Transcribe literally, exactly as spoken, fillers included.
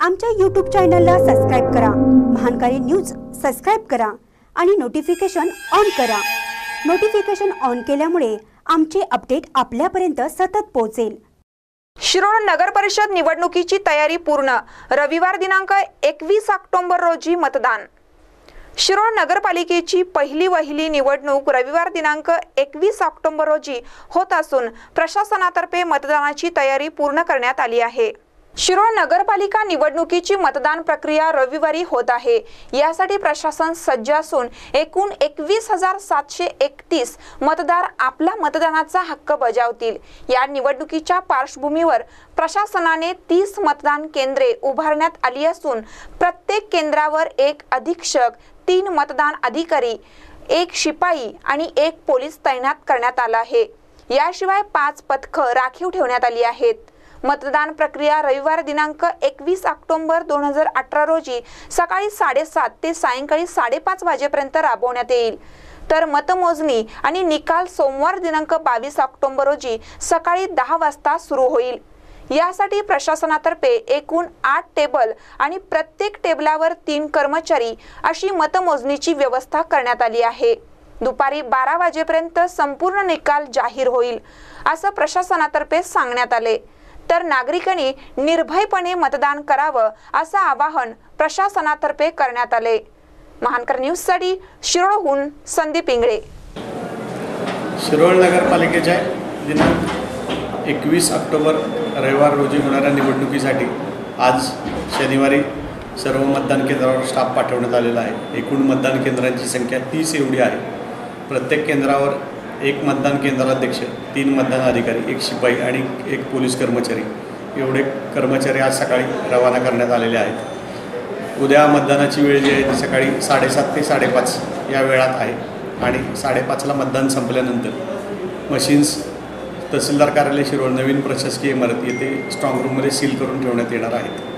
आमच्या यूट्यूब चॅनलला सबस्क्राइब करा, महानकारी न्यूज सबस्क्राइब करा आणि नोटिफिकेशन ऑन करा। नोटिफिकेशन ऑन केल्यामुळे आमचे अपडेट आपल्यापर्यंत सतत पोहोचेल। शिरोळ नगर परिषद निवडणुकीची तयारी पूर्ण। रविवार दिनांक एकवीस ऑक्टोबर रोजी मतदान। शिरोळ नगरपालिकेची पहिली वहिली निवडणूक रविवार दिनांक एकवीस ऑक्टोबर रोजी होत असून प्रशासनातर्फे मतदानाची तयारी पूर्ण करण्यात आली आहे। शिरोळ नगरपालिका निवडणुकीची मतदान प्रक्रिया रविवारी होत आहे। यासाठी प्रशासन सज्ज असून एकूण एकवीस हजार सातशे एकतीस मतदार आपला मतदानाचा हक्क बजावतील। या निवडणुकीच्या पार्श्वभूमीवर प्रशासनाने तीस मतदान केंद्रे उभारण्यात आली असून प्रत्येक केंद्रावर एक अधीक्षक, तीन मतदान अधिकारी, एक शिपाई आणि एक पोलीस तैनात करण्यात आला आहे। याशिवाय पाच पथकं राखीव ठेवण्यात आली आहेत। मतदान प्रक्रिया रविवार दिनांक एकवीस ऑक्टोबर दोन हजार अठरा रोजी सकाळी साडेसात ते सायंकाळी साडेपाच वाजेपर्यंत राबवण्यात येईल, तर मतमोजणी आणि निकाल सोमवार दिनांक बावीस ऑक्टोबर रोजी सकाळी दहा वाजता सुरू होईल। यासाठी प्रशासनातर्फे एकूण आठ टेबल आणि प्रत्येक टेबलावर तीन कर्मचारी अशी मतमोजणीची व्यवस्था करण्यात आली आहे। दुपारी बारा वाजेपर्यंत संपूर्ण निकाल जाहीर होईल असं प्रशासनातर्फे सांगण्यात आले, तर नागरिकांनी निर्भयपणे मतदान करावं असं आवाहन प्रशासनातर्फे करण्यात आले। महानकर न्यूजसाठी शिरोळहून संदीप इंगळे। शिरोळ नगरपालिकेच्या दिनांक एकवीस ऑक्टोबर रविवार रोजी होणाऱ्या निवडणुकीसाठी आज शनिवारी सर्व मतदान केंद्रावर स्टाफ पाठवण्यात आलेला आहे। एकूण मतदान केंद्रांची संख्या तीस एवढी आहे। प्रत्येक केंद्रावर एक मतदान केंद्राध्यक्ष, तीन मतदान अधिकारी, एक शिपाई आणि एक पोलीस कर्मचारी एवढे कर्मचारी आज सकाळी रवाना करण्यात आलेले आहेत। उद्या मतदानाची वेळ जी आहे ती सकाळी साडेसात ते साडेपाच या वेळात आहे आणि साडेपाचला मतदान संपल्यानंतर मशीन्स तहसीलदार कार्यालय शिरोळ नवीन प्रशासकीय इमारत येथे स्ट्रॉंग रूममध्ये सील करून ठेवण्यात येणार आहेत।